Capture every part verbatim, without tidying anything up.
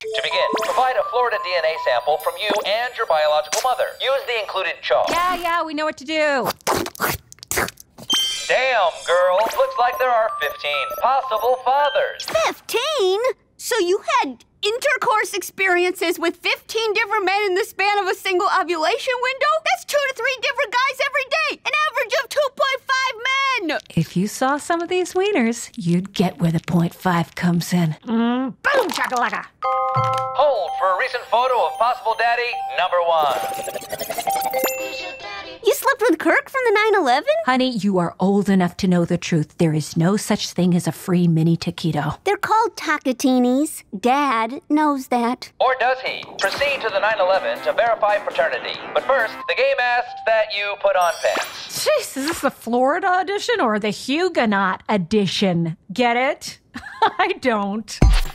To begin, provide a Florida D N A sample from you and your biological mother. Use the included chalk. Yeah, yeah, we know what to do. Damn, girl. Looks like there are fifteen possible fathers. fifteen? So you had intercourse experiences with fifteen different men in the span of a single ovulation window? That's two to three different guys every day. An average of two point five men. If you saw some of these wieners, you'd get where the point five comes in. Mm, boom, chakalaka. Hold for a recent photo of possible daddy number one. You slept with Kirk from the nine eleven? Honey, you are old enough to know the truth. There is no such thing as a free mini taquito. They're called tacatinis. Dad knows that. Or does he? Proceed to the nine eleven to verify paternity. But first, the game asks that you put on pants. Jeez, is this the Florida edition or the Huguenot edition? Get it? I don't.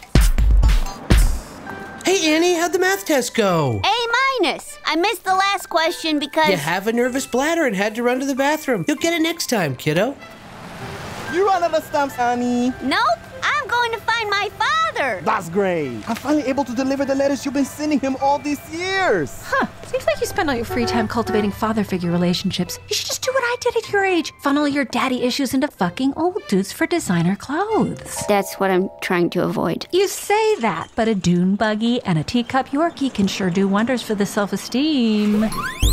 Hey, Annie, how'd the math test go? A minus. I missed the last question because... You have a nervous bladder and had to run to the bathroom. You'll get it next time, kiddo. You run out of stamps, Annie. Nope. I'm going to find my father. That's great. I'm finally able to deliver the letters you've been sending him all these years. Huh. Seems like you spend all your free time cultivating father-figure relationships. You should just do what I did at your age. Funnel your daddy issues into fucking old dudes for designer clothes. That's what I'm trying to avoid. You say that, but a dune buggy and a teacup Yorkie can sure do wonders for the self-esteem.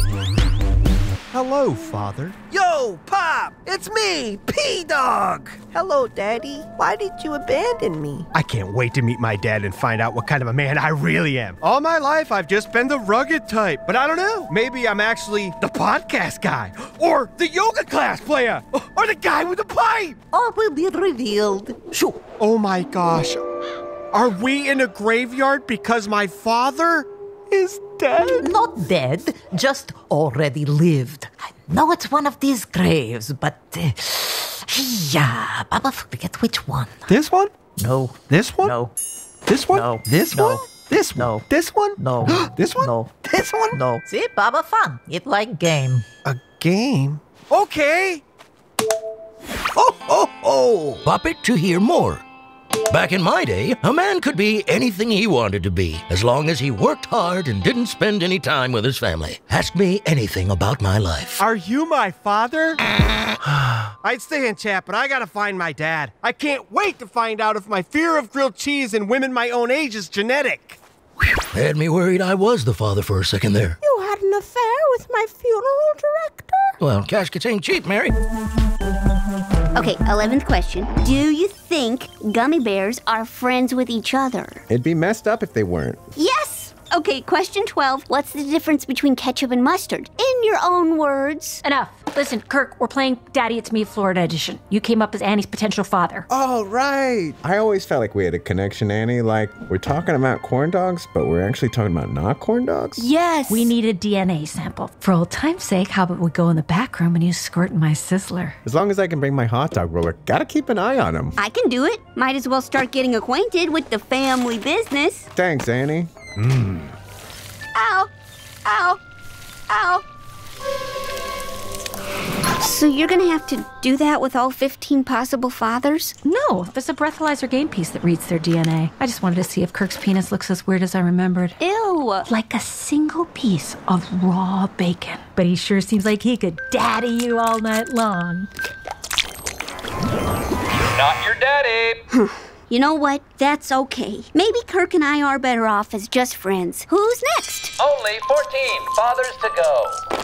Hello, Father. Yo, Pop! It's me, P-Dog! Hello, Daddy. Why did you abandon me? I can't wait to meet my dad and find out what kind of a man I really am. All my life, I've just been the rugged type. But I don't know. Maybe I'm actually the podcast guy, or the yoga class player, or the guy with the pipe. All will be revealed. Shoo. Oh my gosh. Are we in a graveyard because my father is dead? Not dead, just already lived. I know it's one of these graves, but... Uh, yeah, Baba, forget which one. This one? No. This one? No. This one? No. This No. one? This one? No. This one? No. This one? No. This one? No. See, Baba, fun. It like game. A game? Okay. Ho, ho, ho! Pop it to hear more. Back in my day, a man could be anything he wanted to be, as long as he worked hard and didn't spend any time with his family. Ask me anything about my life. Are you my father? I'd stay in chat, but I gotta find my dad. I can't wait to find out if my fear of grilled cheese and women my own age is genetic. Had me worried I was the father for a second there. You had an affair with my funeral director? Well, caskets ain't cheap, Mary. Okay, eleventh question. Do you think gummy bears are friends with each other? It'd be messed up if they weren't. Yes! Okay, question twelve. What's the difference between ketchup and mustard? In your own words. Enough. Listen, Kirk, we're playing Daddy It's Me Florida edition. You came up as Annie's potential father. Oh, right. I always felt like we had a connection, Annie. Like, we're talking about corn dogs, but we're actually talking about not corn dogs? Yes. We need a D N A sample. For old time's sake, how about we go in the back room and you squirt in my sizzler? As long as I can bring my hot dog roller, gotta keep an eye on him. I can do it. Might as well start getting acquainted with the family business. Thanks, Annie. Mmm. Ow. Ow. Ow. So you're gonna have to do that with all fifteen possible fathers? No, there's a breathalyzer game piece that reads their D N A. I just wanted to see if Kirk's penis looks as weird as I remembered. Ew. Like a single piece of raw bacon. But he sure seems like he could daddy you all night long. Not your daddy. You know what? That's okay. Maybe Kirk and I are better off as just friends. Who's next? Only fourteen fathers to go.